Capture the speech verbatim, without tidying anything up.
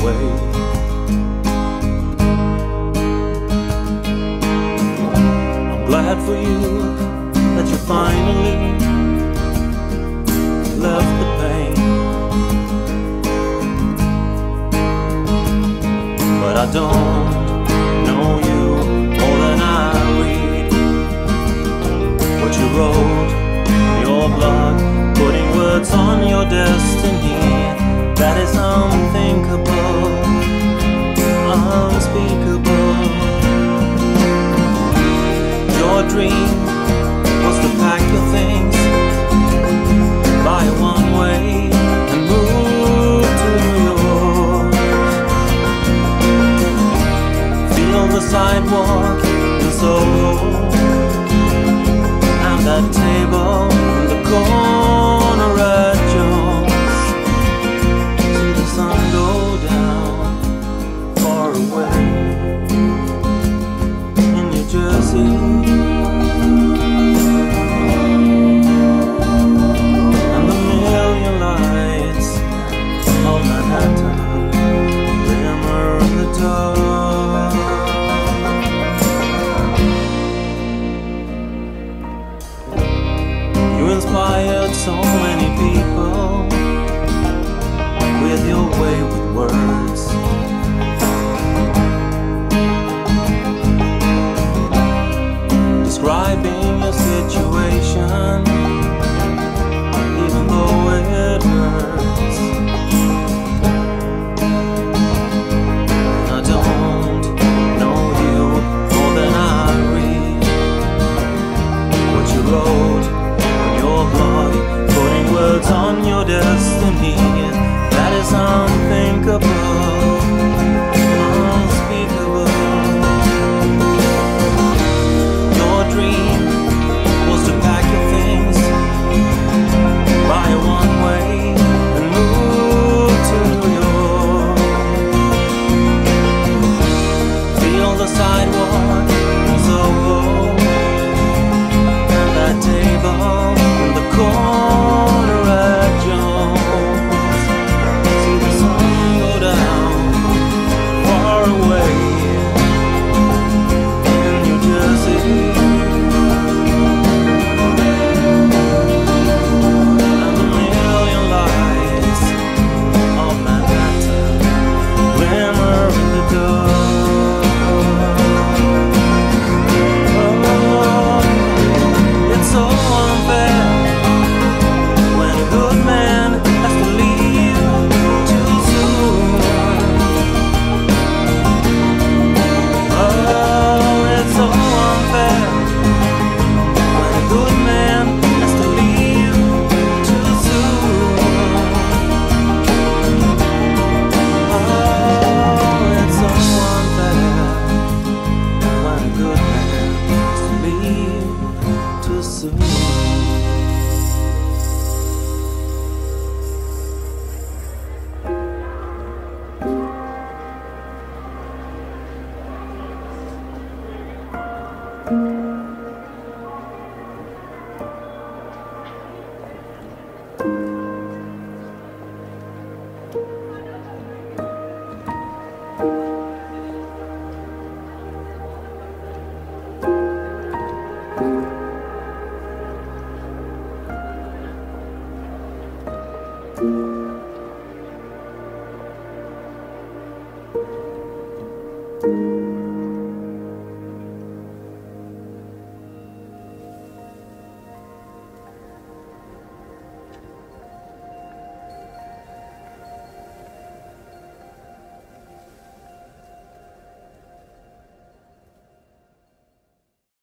away. I'm glad for you that you finally left the pain, but I don't know you more than I read what you wrote in your blog, putting words on your destiny. That is unthinkable, unspeakable. Your dream was to pack your things, buy a one-way and move to New York. Feel the sidewalk in Soho, and that table in the corner at Jones. See the sun go down far away in New Jersey. You inspired so many people with your wayward words.